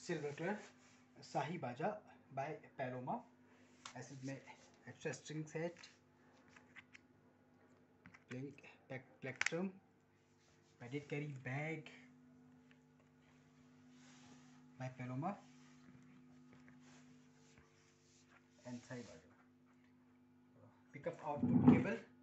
Silver colour शाही बाजा bye Paloma. ऐसे में extra string set, plectrum, padded carry bag by Paloma and Shahi Baja. Pickup output cable